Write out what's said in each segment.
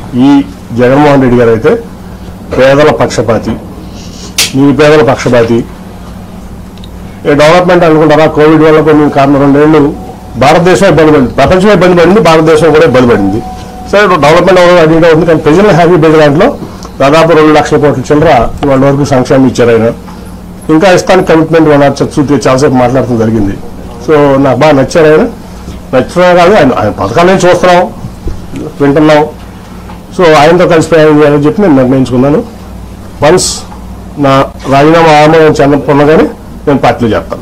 ఈ జగన్మోహన్ రెడ్డి గారు అయితే పేదల పక్షపాతి, నిరుపేదల పక్షపాతి. డెవలప్మెంట్ అనుకుంటారా? కోవిడ్ వల్ల కొన్ని కారణం 2 ఏళ్ళు భారతదేశం ఇబ్బంది పడింది, ప్రపంచం ఇబ్బంది పడింది, భారతదేశం కూడా ఇబ్బంది పడింది. సరే డెవలప్మెంట్ అడిగిగా ఉంది, కానీ ప్రజలు హ్యాపీ పెద్ద దాంట్లో దాదాపు 2 లక్షల కోట్ల చిల్లర వాళ్ళ వరకు సంక్షేమం ఇచ్చారు ఆయన. ఇంకా ఇస్తానికి కమిట్మెంట్ వాళ్ళ చచ్చుతూ చాలాసేపు మాట్లాడటం జరిగింది. సో నాకు బాగా నచ్చారు ఆయన. నచ్చడం కాదు, ఆయన పథకాలను చూస్తున్నాం, వింటున్నాం. సో ఆయనతో కలిసి ప్రయాణం చేయాలని చెప్పి నేను నిర్ణయించుకున్నాను. వన్స్ నా రాజీనామా ఆమోదం చెందకుండా కానీ నేను పార్టీలో చేస్తాను.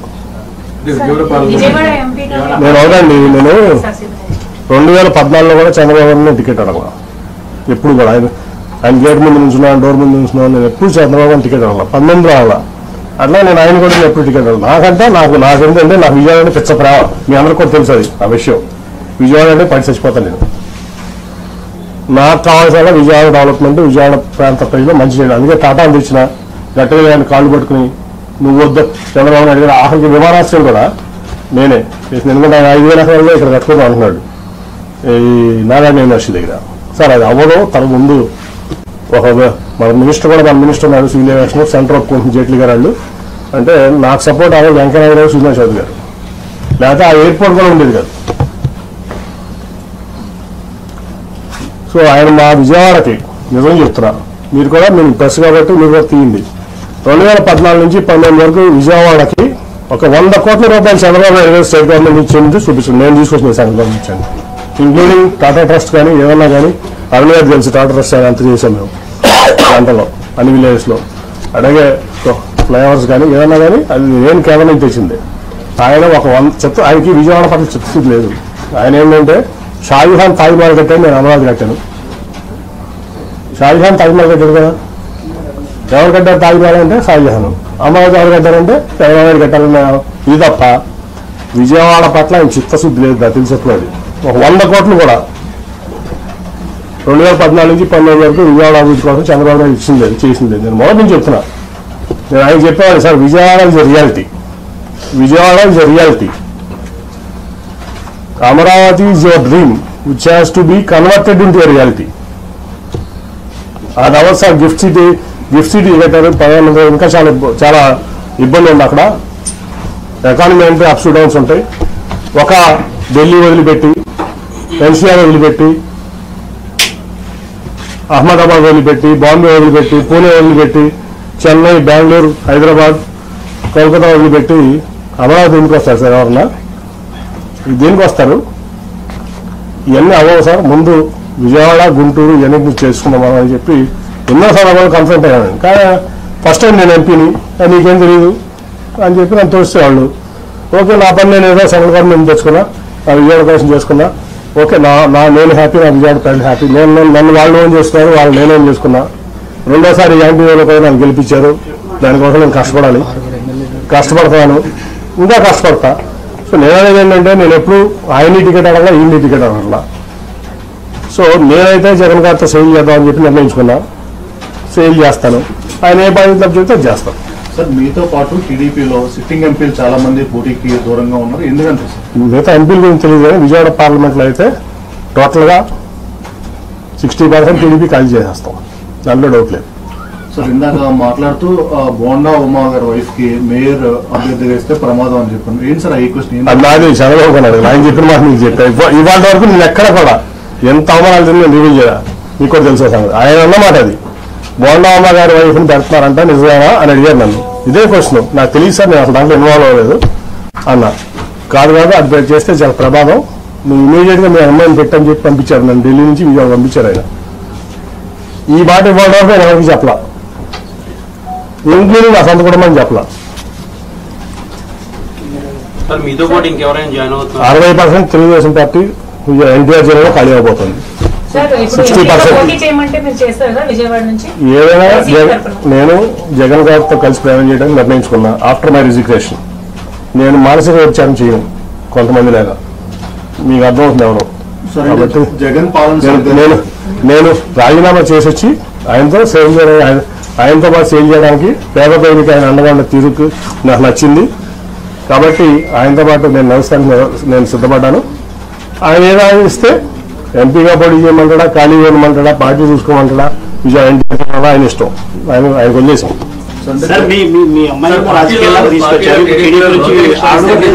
నేను అవునండి, నేను 2014లో కూడా చంద్రబాబు టికెట్ అడగల. ఎప్పుడు కూడా ఆయన గేట్ ముందు నుంచున్నాను, డోర్ ముందు నుంచున్నాను. నేను ఎప్పుడు చంద్రబాబు టికెట్ అడగల. 19 అడగల. అట్లా నేను ఆయన కూడా ఎప్పుడు టికెట్ అడగల. నాకేంటంటే నాకు విజయవాడ అంటే పిచ్చ ప్రేమ. మీ అందరికీ కూడా తెలుసు అది ఆ విషయం. విజయవాడ అంటే పడి చచ్చిపోతాను నేను. నాకు కావాల్సిన విజయవాడ డెవలప్మెంట్, విజయవాడ ప్రాంత ప్రజలు మంచి చేయడం. అందుకే టాటాను తెచ్చిన గట్టిగా ఆయన కాళ్ళు పట్టుకుని నువ్వు వద్దు చంద్రబాబు నాయుడు గారు ఆఖరికి విమానాశ్రయం కూడా నేనే ఎందుకంటే ఆయన 5,000 ఎకరాల్లో ఇక్కడ కట్టుకుందాం అంటున్నాడు ఈ నారాయణ యూనివర్సిటీ దగ్గర. సార్ అది అవ్వదు. తన ముందు ఒక మన మినిస్టర్ కూడా, మన మినిస్టర్ ఉన్నారు సివిల్ ఏవియేషన్, సెంటర్ ఒప్పుకుంటుంది జైట్లీ గారు వాళ్ళు. అంటే నాకు సపోర్ట్ అవ్వాలి వెంకయ్యనాయుడు గారు, సుజనా చౌదరి గారు. లేకపోతే ఆ ఎయిర్పోర్ట్ కూడా ఉండేది కాదు. సో ఆయన మా విజయవాడకి నిజం చెప్తున్నా, మీరు కూడా మేము ప్రెస్ కాబట్టి మీరు కూడా తీయండి. 2014 నుంచి 2019 వరకు విజయవాడకి ఒక 100 కోట్ల రూపాయలు చంద్రబాబు నాయుడు గారు స్టేట్ గవర్నమెంట్ ఇచ్చింది చూపిస్తుంది. నేను తీసుకొచ్చిన సెంట్రల్ గవర్నమెంట్ ఇచ్చాను, ఇంక్లూడింగ్ టాటా ట్రస్ట్ కానీ ఏమన్నా కానీ. అరుణ్ గారు తెలుసు టాటా ట్రస్ట్ అంత చేసాం మేము గంటలో అన్ని విలేజెస్లో. అలాగే ఫ్లైఓవర్స్ కానీ ఏదన్నా కానీ అది నేను కేవలం తెచ్చింది. ఆయన ఒక 100 చెత్త, ఆయనకి విజయవాడ పట్ల చిత్తశుద్ధి లేదు. ఆయన ఏంటంటే షాజహాన్ తాజ్మహల్ కట్టాను, నేను అమరావతి కట్టాను. షాజహాన్ తాజ్మహల్ కట్టాడు కదా, ఎవరు కట్టారు తాజ్మహల్ అంటే షాజహాన్. అమరావతి ఎవరు కట్టారంటే చంద్రబాబు కట్టాలన్న ఇది తప్ప విజయవాడ పట్ల ఆయన చిత్తశుద్ధి లేదు. నాకు తెలిసినది ఒక 100 కోట్లు కూడా 2014 నుంచి 2019 వరకు విజయవాడ అభివృద్ధి కోసం చంద్రబాబు నాయుడు ఇచ్చింది, చేసింది. నేను మొదటి నుంచి చెప్తున్నా. నేను ఆయన చెప్పేవాడు sir, Vijayawada is a reality, Vijayawada is a reality. Amaravati is your dream which has to be converted into a reality. అది అవ్వదు సార్. గిఫ్ట్ సిటీ కట్టారు, ప్రధానమంత్రి ఇంకా చాలా ఇబ్బంది ఉంది అక్కడ. ఎకానమీ అంటే అప్స్ డౌన్స్ ఉంటాయి. ఒక ఢిల్లీ వదిలిపెట్టి, ఎన్సీఆర్ వదిలిపెట్టి, అహ్మదాబాద్ వదిలిపెట్టి, బాంబే వదిలిపెట్టి, పూణే వదిలిపెట్టి, చెన్నై, బెంగళూరు, హైదరాబాద్, కోల్కతా వదిలిపెట్టి అమరావతి ఎందుకు వస్తారు సార్? ఎవరన్నా దేనికి వస్తారు? ఇవన్నీ అవ్వవు సార్. ముందు విజయవాడ, గుంటూరు ఇవన్నీ చేసుకున్నాం అని చెప్పి ఎన్నో సందర్భాలు కన్సల్ట్ అయ్యాను. కానీ ఫస్ట్ టైం నేను ఎంపీని, నీకేం తెలియదు అని చెప్పి నన్ను తోస్తే వాళ్ళు. ఓకే, నా పని నేను ఏదో సెంట్రల్ గవర్నమెంట్ తెచ్చుకున్నా, నా విజయవాడ కోసం చేసుకున్నా. ఓకే, నేను హ్యాపీ, నా విజయవాడ ప్రజలు హ్యాపీ. నన్ను వాళ్ళు ఏం చేస్తున్నారు, వాళ్ళు నేనేం చేసుకున్నా. రెండోసారి ఎంపీ కూడా నన్ను గెలిపించారు. దానికోసం నేను కష్టపడాలి, కష్టపడతాను, ఇంకా కష్టపడతా. సో నేననేది ఏంటంటే నేను ఎప్పుడు ఆయన్ని టికెట్ అడగలా, ఈయన్ని టికెట్ అడగలా. సో నేనైతే జగన్ గారితో సేల్ చేద్దామని చెప్పి నిర్ణయించుకున్నా. సేల్ చేస్తాను, ఆయన ఏ బాధ్యత చెప్తే చేస్తాను. సార్ మీతో పాటు టీడీపీలో సిట్టింగ్ ఎంపీలు చాలా మంది పోటీకి దూరంగా ఉన్నారు, ఎందుకంటే మిగతా ఎంపీల గురించి తెలియదు కానీ విజయవాడ పార్లమెంట్లో అయితే టోటల్గా 60% టీడీపీ ఖాళీ చేసేస్తాం, దాంట్లో డౌట్ లేదు. సార్ ఇందాక మాట్లాడుతూ బోండా ఉమా గారి వైఫ్ కి మేయర్ అభ్యర్థిగా ఇస్తే ప్రమాదం అని చెప్పాను. ఏంటి సార్ ఈ క్వశ్చన్? అది నాది చంద్రబాబు నాయుడు ఆయన చెప్పిన మాట మీకు చెప్పా. ఇవాళ వరకు నేను ఎక్కడ కూడా ఎంత అవమానాలు తిని నేను రివ్యూ చేయాలి, మీకు కూడా తెలిసే సంగతి. ఆయన అన్నమాట అది, బోండా ఉమా గారి వైఫ్ని పెడుతున్నారంట నిజమేనా అని అడిగారు నన్ను. ఇదే క్వశ్చన్ నాకు తెలియదు సార్, నేను అసలు దాంట్లో ఇన్వాల్వ్ అవ్వలేదు అన్న. కాదు అది చేస్తే చాలా ప్రమాదం, నువ్వు ఇమీడియట్గా మీ అమ్మాయిని పెట్టని చెప్పి పంపించారు నన్ను. ఢిల్లీ నుంచి విజయవాడ పంపించారు ఆయన. ఈ మాట ఇవ్వడం నేను ఎవరికి చెప్పలా, ఇంక్లూడింగ్ నా సొంత కుటుంబం చెప్పలా. 60% తెలుగుదేశం పార్టీ ఎన్టీఆర్ జిల్లాలో ఖాళీ అయిపోతుంది. 60% ఏదైనా నేను జగన్ గారితో కలిసి ప్రయాణం చేయడానికి నిర్ణయించుకున్నా. ఆఫ్టర్ మై రిజిగ్నేషన్ నేను మానసిక విచారణ చేయను కొంతమంది లాగా, మీకు అర్థమవుతుంది ఎవరు. కాబట్టి నేను రాజీనామా చేసి వచ్చి ఆయనతో సేవ్ చేయడం, ఆయనతో పాటు సేల్ చేయడానికి పేద ప్రజలకి ఆయన అండగా ఉన్న తీరుకు నాకు నచ్చింది. కాబట్టి ఆయనతో పాటు నేను నడుస్తానికి నేను సిద్ధపడ్డాను. ఆయన ఏదైనా ఇస్తే ఎంపీగా పోటీ చేయమంటాడా, ఖాళీ చేయమంటాడా, పార్టీ చూసుకోమంటాడా, ఆయన ఇష్టం. ఆయనకు వదిలేసాం. సార్ మీ అమ్మాయి రాజకీయాల్లో తీసుకొచ్చారు.